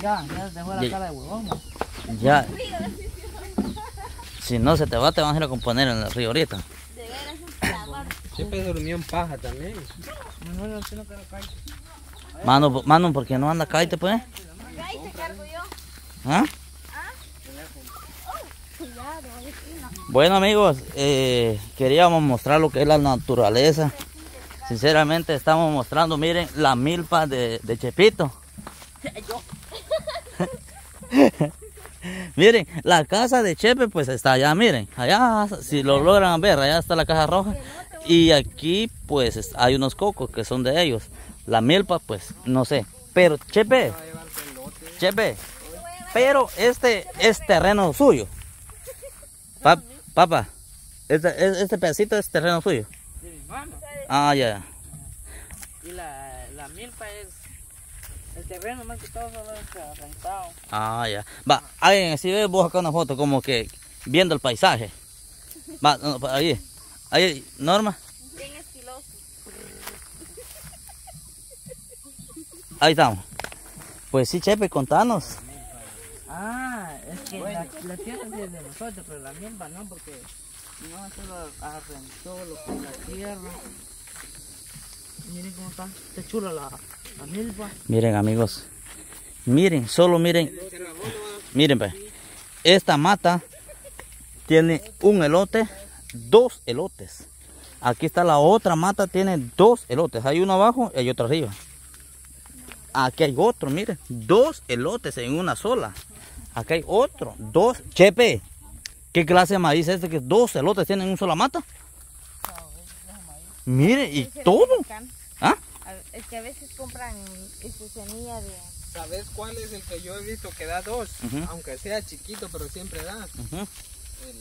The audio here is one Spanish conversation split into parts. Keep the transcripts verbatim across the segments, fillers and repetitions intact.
Ya, ya te fue la cara de huevón. Ya. Si no se te va, te van a ir a componer en el río ahorita. De veras un calamar. Siempre durmió en paja también. No, no, no, que no cae. Mano, mano, ¿por qué no anda caite, pues? Ahí te cargo yo. ¿Ah? Cuidado, vecino. Bueno, amigos, eh, queríamos mostrar lo que es la naturaleza. Sinceramente estamos mostrando, miren, la milpa de, de Chepito. Miren, la casa de Chepe pues está allá, miren, allá, si lo logran ver, allá está la caja roja. Y aquí pues hay unos cocos que son de ellos. La milpa pues no sé, pero Chepe, Chepe, pero este es terreno suyo. Pa, papá, este, este pedacito es terreno suyo. De mi mano. Ah, ya. Y la, la milpa es el terreno más que todo solo es rentado. Ah, ya. Va, alguien, si ves vos acá una foto como que viendo el paisaje. Va, no, ahí, ahí, Norma. Bien estiloso. Ahí estamos. Pues sí, Chepe, contanos. Ah, es que la, la tierra sí es de nosotros, pero la milpa no, porque mi mamá solo arrendó lo que es la tierra. Miren cómo está, está chula la, la milpa. Miren, amigos. Miren, solo miren. Miren, pues. Esta mata tiene un elote, dos elotes. Aquí está la otra mata, tiene dos elotes. Hay uno abajo y hay otro arriba. Aquí hay otro, miren. Dos elotes en una sola. Aquí hay otro, dos. Chepe, ¿qué clase de maíz es este que dos elotes tienen en una sola mata? Mire, y todo. ¿Ah? Es que a veces compran esta semilla de... ¿Sabes cuál es el que yo he visto que da dos? Uh-huh. Aunque sea chiquito, pero siempre da. Uh-huh. El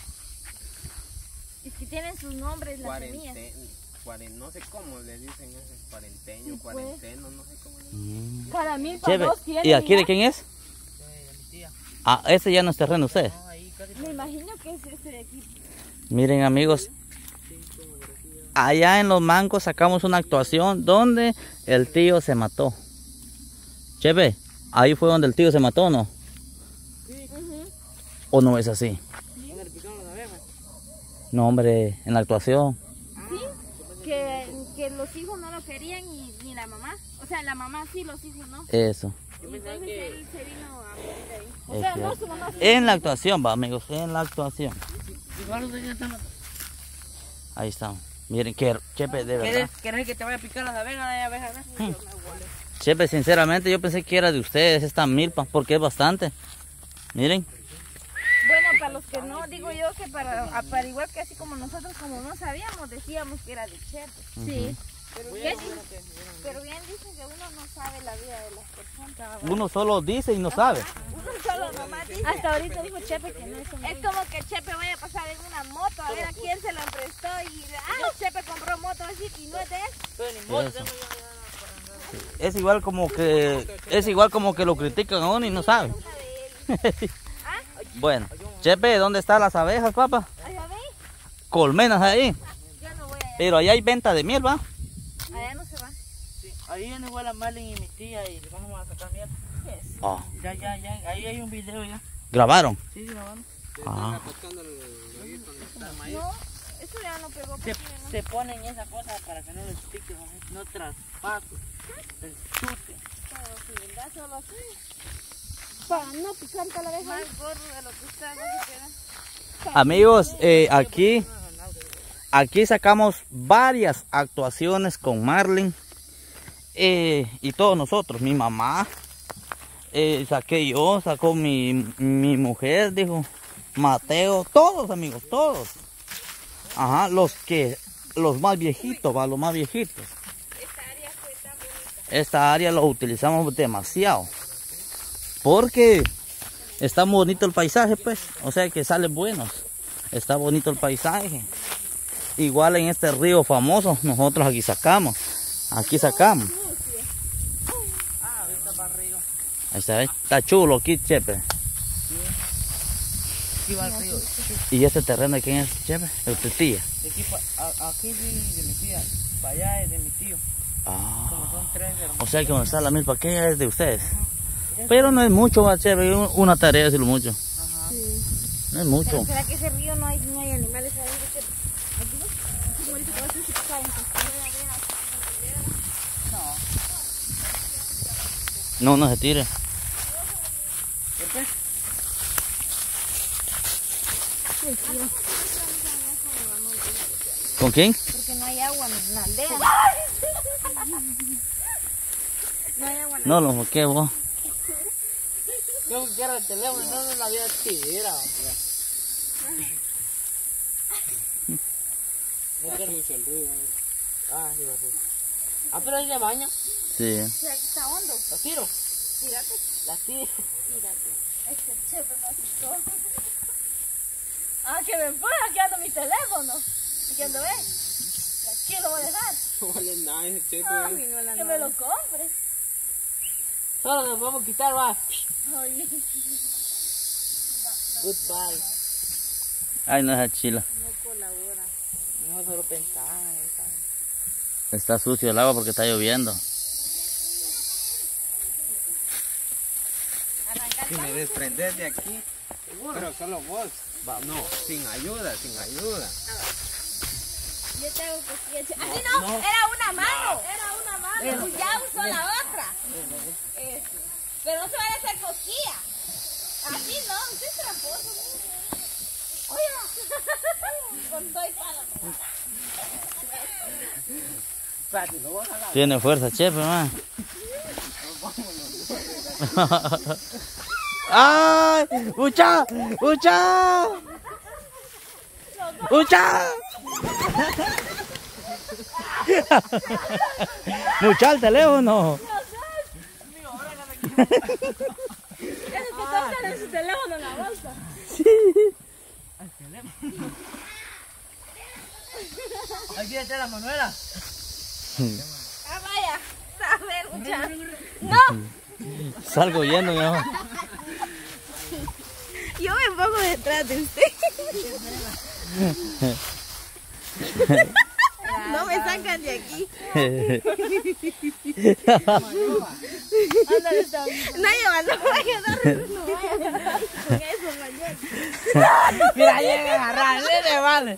Es que tienen sus nombres las semillas. cuarente, no sé cómo le dicen ese cuarenteño, Sí, pues. cuarenteno, no sé cómo le dicen. Mm. Cada milpa Chepe, dos tienen. ¿y aquí ya. de quién es? De mi tía. Ah, ese ya no es terreno de ustedes. No, ahí casi Me imagino que es este de aquí. Miren, amigos, allá en Los Mancos sacamos una actuación donde el tío se mató. Chepe, ahí fue donde el tío se mató, ¿no? Uh-huh. ¿O no es así? ¿dónde le picaron las abejas? No, hombre, en la actuación. Sí, que, que los hijos no lo querían y ni la mamá. O sea, la mamá sí, los hijos no. Eso. Yo pensaba Entonces que él se vino a morir ahí. O Es sea, cierto. no, su mamá sí. En la actuación, va, amigos, en la actuación. igual ustedes ya están... Ahí estamos. Miren, que Chepe, de verdad. ¿Quieres, ¿Quieres que te vaya a picar las abejas? Hay abejas, ¿no? Hmm. Chepe, sinceramente yo pensé que era de ustedes esta milpa, porque es bastante. Miren. Bueno, para los que no, digo yo que para, para igual que así como nosotros, como no sabíamos, decíamos que era de Chepe. Sí. Pero bien, pero bien dicen que uno no sabe la vida de las personas. Uno solo dice y no sabe. Uno solo nomás dice. Hasta ahorita dijo Chepe que no es un... Es como que Chepe vaya a pasar en una moto a ver a quién se la prestó y... Ah, Chepe compró moto así y no es de él. Pero ni modo, Eso. tengo yo ya para andar. Es igual como que es igual como que lo critican a uno y no sabe. Bueno, Chepe, ¿dónde están las abejas, papá? Allá ve, Colmenas ahí. yo no voy allá. Pero allá hay venta de miel, ¿va? Allá no se va. Sí, ahí viene igual a Marlene y mi tía y le vamos a sacar miel. Oh, Ya, ya, ya, ahí hay un video ya. ¿grabaron? Sí, sí, grabando. Ah. No, eso ya no pegó. Se, porque no. se ponen esas cosas para que no les pique, ¿no? No traspasos, el chute. Pero si verdad solo así. Para no picar cada vez más gordo de lo que está, no se queda. Amigos, eh, aquí, aquí sacamos varias actuaciones con Marlene eh, y todos nosotros, mi mamá, eh, saqué yo, sacó mi, mi mujer, dijo Mateo, todos amigos, todos. Ajá, los que, los más viejitos, va, los más viejitos. Esta área fue tan bonita. Esta área lo utilizamos demasiado porque está muy bonito el paisaje, pues, o sea que salen buenos, está bonito el paisaje. Igual en este río famoso nosotros aquí sacamos, aquí sacamos. Ah, ahorita para arriba. Ahí está, ¿eh? Está chulo aquí, Chepe. Aquí va el río. ¿Y este terreno de quién es, Chepe? De tu tía. De aquí, pa- a- aquí sí de mi tía, para allá es de mi tío. Ah, Como son tres hermanos. o sea que donde está la milpa, ¿qué es de ustedes? Pero no es mucho, va a ser una tarea, si lo mucho. Ajá. Sí. No es mucho. Pero será que ese río no hay, no hay animales adentro. Que... Aquí no. Aquí ahorita te vas a decir que caen. No, no se tire. ¿Por qué? ¿Con quién? Porque no hay agua en la aldea. No hay agua en la No, lo que vos. Yo quiero el teléfono, no me la había tirado. No quiero mucho el ruido. Ah, sí, va a ser. Ah, pero ahí le baño. Sí. aldea. Será que está hondo. ¿La tiro? Tírate. La tiro. Tírate. Este chefe me asustó. Ah, que me empuja, aquí ando mi teléfono. Aquí ando, ¿ves? Aquí lo voy a dejar. No vale nada ese chepe. Ay, que me lo compres. Solo nos vamos a quitar, va. Ay, Goodbye. Ay, no es chila. no colabora. No solo pensaba. Está sucio el agua porque está lloviendo. Si me desprendes de aquí, pero solo vos. No, sin ayuda, sin ayuda. Yo te hago cosquillas. Así no, era una mano. Era una mano. Pues ya usó la otra. Eso. Pero no se vaya a hacer cosquilla. Así no, usted es tramposo. Oye, con todo y palo. Espérate, lo voy a jalar. Tiene fuerza, chefe, man. ¡Ay! ¡Ucha! ¡Ucha! ¡Ucha! ¡Mucha el teléfono! Eso que tocan en su teléfono en la bolsa. Aquí está la Manuela. Ah, vaya. A ver, muchachos. No. Salgo yendo, mi amor. Yo me pongo detrás de usted. No me sacan de aquí. No, lleva, no vaya a dar. No vaya a dar con eso mañana. Mira, llega a agarrarle, le vale.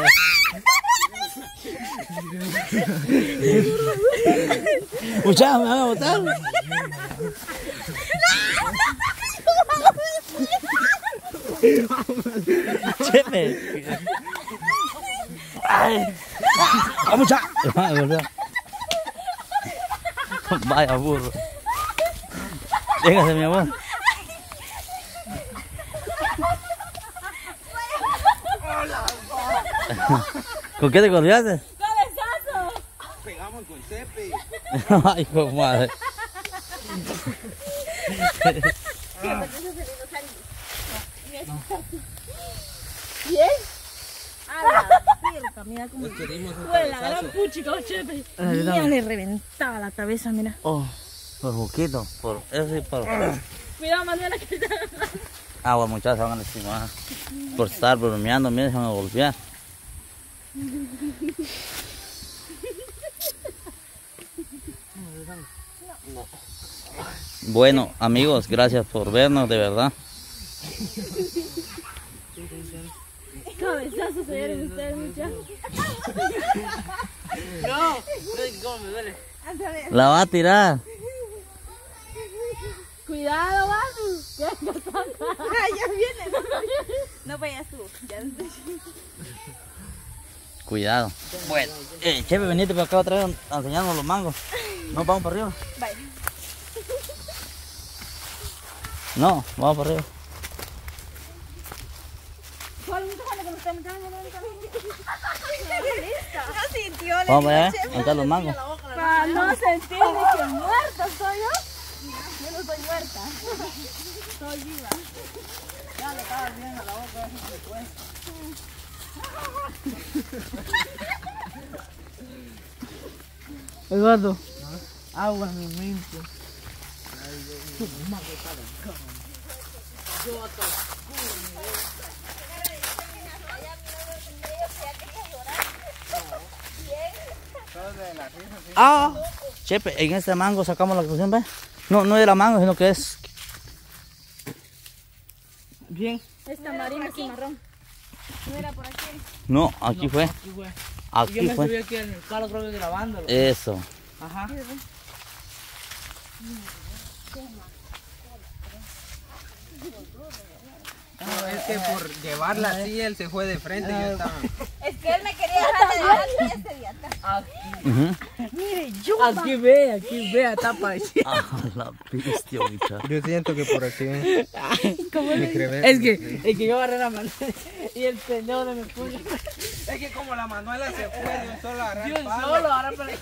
Mucha, me van a botar. Chepe. Ay. ¡Ah, mucha! Vaya burro. Véngase, mi amor. ¿Con qué te colgaste? ¡Cabezazo! Pegamos con chepe. Ay, hijo de madre. ¿Bien? A la pirca, mira cómo Nos queremos un fue la gran cabezazo. puchica, chepe. Mira, le reventaba la cabeza, mira. Oh, por poquito, por eso sí, por Cuidado, Manuela, que te... agua, muchachos, van a lastimar. Por estar bromeando, miren, se van a golpear. Bueno, amigos, gracias por vernos, de verdad. Cabezazo se dieron ustedes, muchachos. No, no, cómo me duele. La va a tirar. Cuidado, Manu. Ya ya viene. No vayas tú. Ya estoy. Cuidado. Bueno, eh, chefe, venite para acá otra vez a enseñarnos los mangos. No, vamos para arriba. Vaya. No, vamos para arriba. No sintió. Vamos para allá, a entrar los mangos. Para no sentir ni que muerta soy yo. Yo no estoy muerta. Estoy viva. Ya le estaba viendo la boca, así se puede. Eduardo, agua en mi mente. Ah, chefe, en este mango sacamos la conclusión, ¿ve? No, no era mango, sino que es Bien. Esta marina cimarrón. No era por aquí. No, aquí fue. Aquí fue. Aquí Yo me fue. subí aquí en el carro, creo que grabándolo. Eso. Ajá. No, es que por llevarla así, él se fue de frente y yo estaba... Es que él me quería dejar de adelante y este de atrás. Aquí, Ujú. aquí ve, aquí ve, tapa ahí. Ah, la bestia, muchacho. Yo siento que por aquí... me crevé. Es que, es que yo agarré la mano y el pendejo de mi puño. Es que como la Manuela se fue de un solo agarrar Yo el palo. solo agarré para el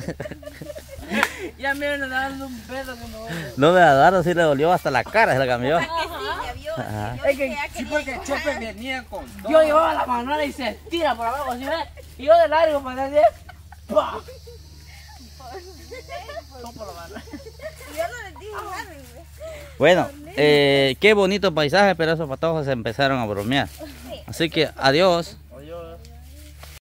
Ya me vienen dando un pedo que me voy. No me agarro, sí le dolió hasta la cara, se la cambió. Que sí, ya vio. Ajá. Yo Es que dije, ya Sí, quería porque el llegar. Chepe venía con todo. Yo llevaba la mano y se tira por abajo, ¿sí ves? Y yo de largo para allá, ¡pah! No por la mano. Yo no les dije nada, güey. Bueno, eh, qué bonito paisaje, pero esos patojos se empezaron a bromear. Así que adiós.